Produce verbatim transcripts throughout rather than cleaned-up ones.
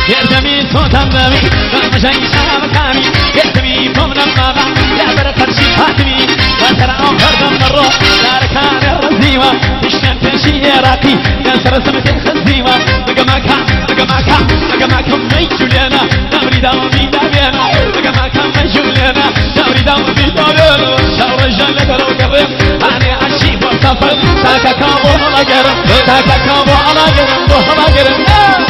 يردمي صوت النبي مجاي مكاني يردمي فمن المغا يا بركة شي فاتني وترى فرد من الروح لا ركان الرزيمة تشتم تنشي راقي يا سرسمة الخزيمة بقى ماكا بقى ماكا بقى ماكا ميجولينا دوري داومي دابينا بقى ماكا ميجولينا دوري داومي دابينا شاور الجنة لو قرب أنا عشي بوصفر تاكا كابو على قرب تاكا كابو على قرب على قرب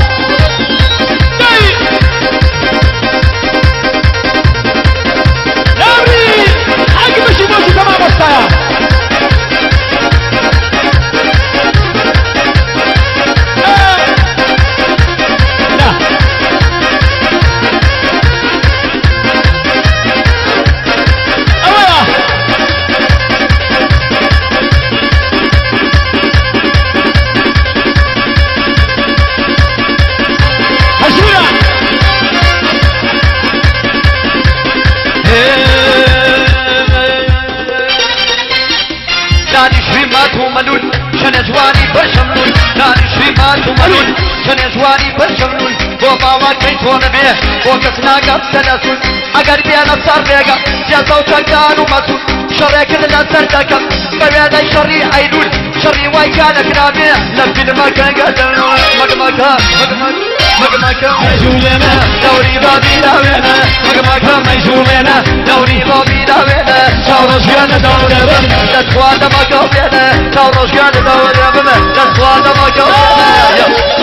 جواني برشمنون بابا كيتون به وكسنا قد سلسون اگر بيانا صار بيغا جازا وشكان ومسون شريك لنسر دكم بيانا شري عيدون شري وايكانا كنابي لفي المكان قدر مقمكا مقمكا ميجولنا دوري بابي داوينا مقمكا ميجولنا دوري بابي داوينا شاورش كان دوري لتخوانا مقابينا شاورش كان دوري بنا لتخوانا مقابينا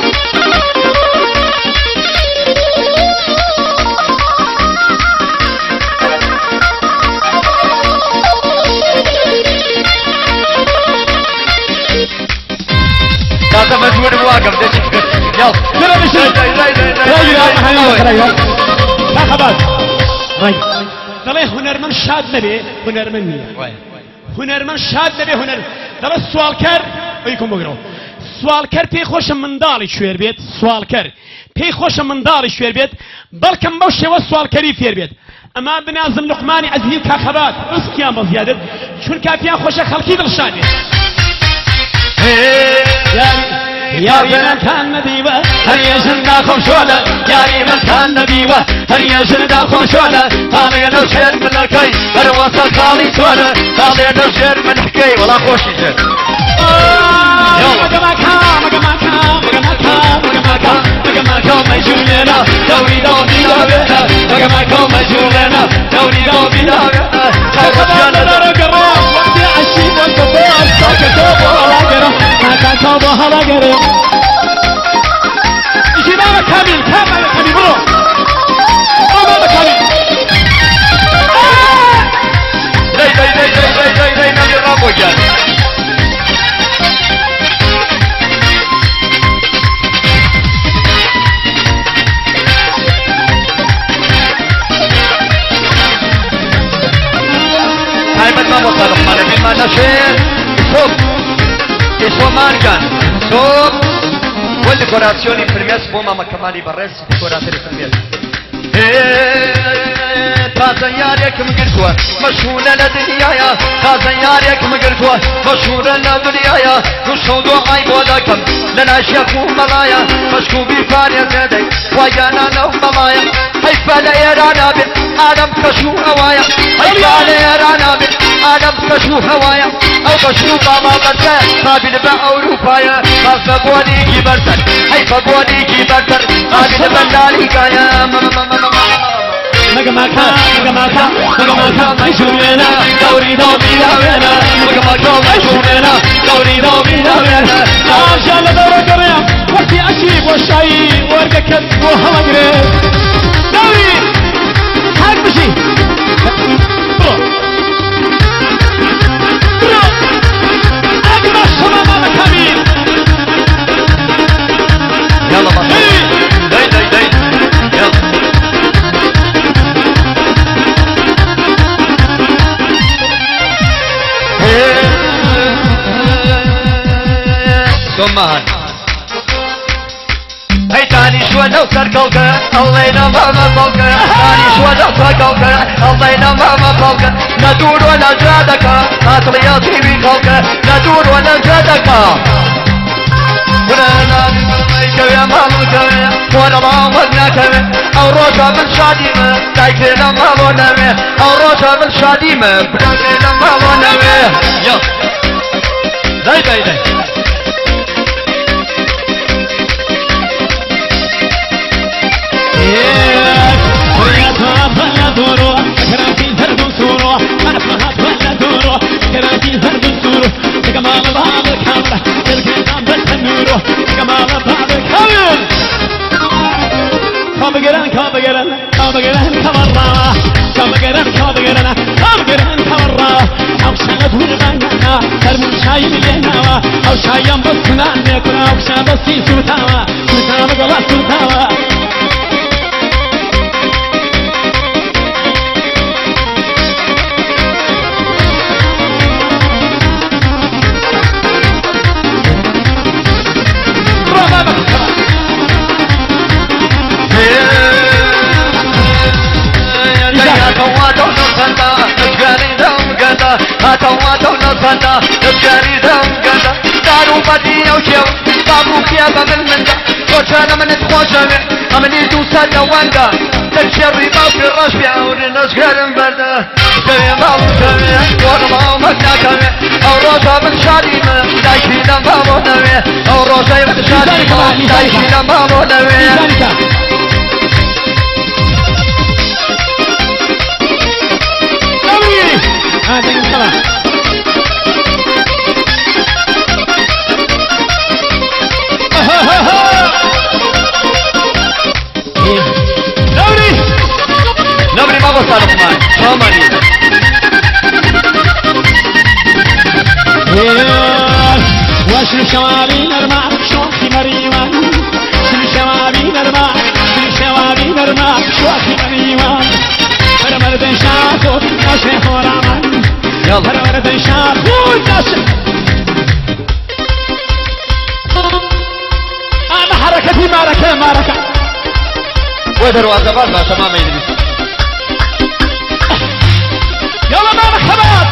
هذا مجهود مواقف ده يلا يلا بشر لا خباز طيب دلي هنرمن شاد نبي هنرمن نية هنرمن شاد نبي هنر دلي سوال كر ويكون بقرأ سوال كر بي خوش من دالي شوير بيت سوال كر بي خوش من دالي شوير بيت بلكم بوشي والسوال كري فير بيت اما بنازم لقماني عزيز كخبات رزقيان بزيادة شون كافيان خوش خلقي دلشاني ياري من كان نديوة هل يجن داخل شولة ياري من كان نديوة هل يجن داخل شولة طالي نشير من الكي هروسة خالي سولة طالي نشير من حكي ولا خوشي جر مقمكا مقمكا مقمكا مقمكا مقمكا مجولنا دوري دوري دورينا مقمكا مجولنا دوري دوري دورينا شاكتنا درق الرام وقتي عشيب والكبار شاكتوبو على قرم شاكتوبو على قرم يجي ماما كامل كامل كامل برو ماما كامل داي داي داي داي داي داي نبي رابو جان ما نشير صوب اسمه مانجان صوب والديكوراسيوني برميس بوما ما كمالي برس ديكوراتوري برميس تازن ياريك مقرتوا مشهورة لدنيايا تازن ياريك مقرتوا مشهورة لدنيايا نشهو دعاي بودكم لنا شافو ملايا مشكو بفاري زيدي ويانا نو ملايا حيفا لإيرانا بن آدم كشو هوايا حيفا لإيرانا بن آدم كشو هوايا أو كشو بابا برسا قابل بأوروبايا خاصة بوانيكي برسل حيفا بوانيكي برسل قابل بنداليكايا مقمكا مقمكا مقمكا ميجولنا دوري دوري دورينا مقمكا ميجولنا دوري دوري دورينا عشان دوري قريم وقتي أشيب والشاي ورقك وهلا قريب دوري حاج مشي برو برو أقرأ الشمام هذا كمين يلا بطل داي داي داي يلا سمعان هاي تاني شو لو سرقوك الله ينمى مبوك تاني شو لو سرقوك الله ينمى مبوك ندور ولا جادك قاتل يطيبي خوك ندور ولا جادك ولا نادي كوي مالو كوي ولا ما ودنا كوي او روجا من شادي ما دايك لما ونوي او روجا من شادي ما بدك لما ونوي يلا داي داي داي دورو كراتي زرد سورو أفهات ولا دورو كراتي زرد سورو كمال بعض الكامرة الكتاب بالتنورو كمال بعض الكامل كابجران كابجران كابجران كمرة كابجران كابجران كابجران كمرة أو شغل وربنا ترمو شاي بيناوا أو شايم بسنا نكنا أو شاي بسي سوتاوا سوتاوا بقى سوتاوا فتا نجاري دم قدا دارو بدي او شو بابو فيها بمن من دا وشانا من تخوشمي امني دوسا دواندا تجري باوك الرش بيعور نسكر بردا سوي مامو سوي ورمو مكنا كمي او روزا من شادي ما دايشي لما نوي او روزا من شادي ما دايشي لما نوي هذا الصلاة نوري نوري ما بصار معي شو ماني واشلو شوابي نرمع شوخي مريمان شلو شوابي نرمع شلو شوابي نرمع شوخي مريمان فرمردن شاكو ناشي خورامان فرمردن شاكو ناشي انا حركتي معركة معركة ودروازة برضه تمام يدرس يلا ما مكتبات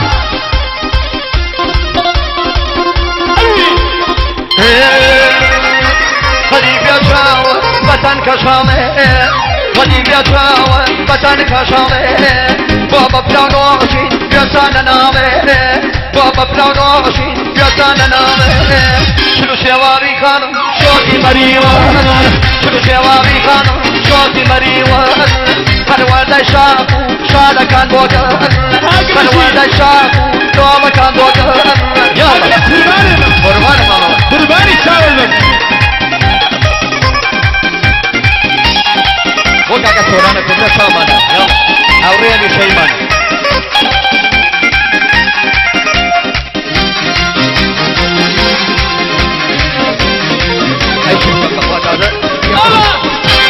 قديم يا شاوة بطن كشامي قديم يا شاوة بطن كشامي بابا بلاغوشي بيسان نامي بابا بلاغوشي بيسان نامي شنو شواري خانم شوتي مريوان شنو شواري خانم شوتي مريوان هنوادا شافو شادا كان بوغان هنوادا شافو دوما كان بوغان يلا قرباني قرباني ماما قرباني شاول وكاكا سورانا كنت شامانا يلا اوريني شيمان اي شيء فقط هذا يلا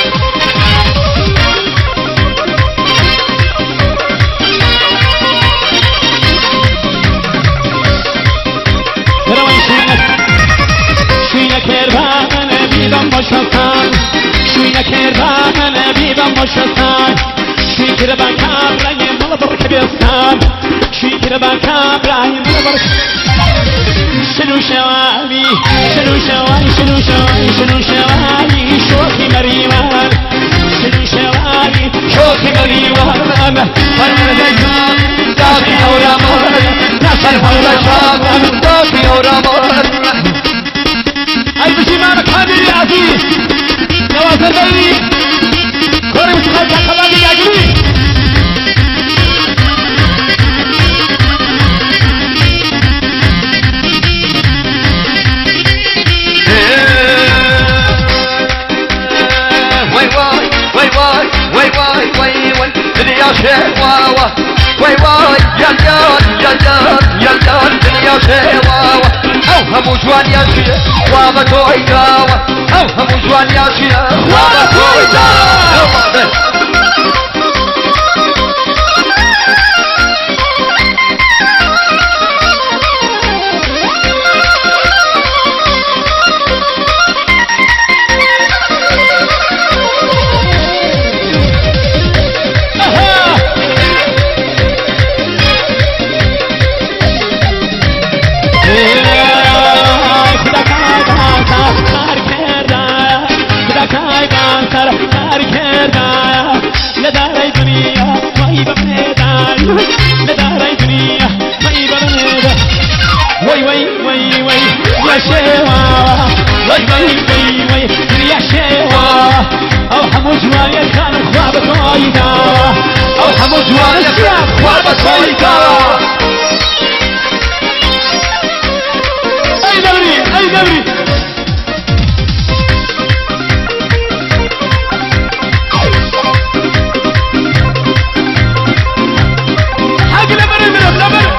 كربان بیدم باشستان شوی نکربان بیدم باشستان شوی کربان کابرای مال برکبستان شوی کربان کابرای مال برک شنو شوابی شنو شوابی شنو شوابی شنو شوابی شوخی مریوان شنو شوابی شوخی مریوان فرمان دجان داخی اورامان نصر فرمان داخی اورامان أي ما مكاني عزيز نوازل بيني كوري متخلق كلامي يجري واي واي واي واي واي واي واي واي دنيا شواوا واي واي يا جان يا جان يا جان دنيا شواوا أو هم جوان يا شيا وابا تويداوا أو هم جوان يا شيا وابا تويداوا دنيا شوا وي وي وي وي دنيا شوا او حمو جواني كان خواب تويدا او حمو جواني كان خواب تويدا اي دوري اي دوري حق لبري من لبري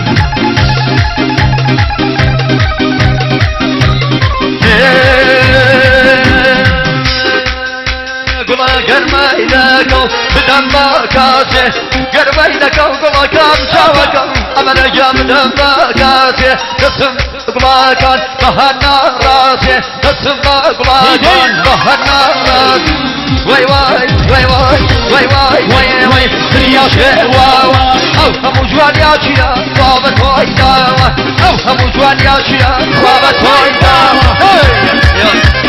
قرمي لكو بدم كاسي قرمي لكو قما كان شاوكو أمنا يا بدم كاسي تسم قما كان بهنا راسي تسم قما كان بهنا راسي وي وي وي وي وي وي وي وي دنيا شوا أو همو جوان يا شيا بابا تويدا أو همو جوان يا شيا بابا تويدا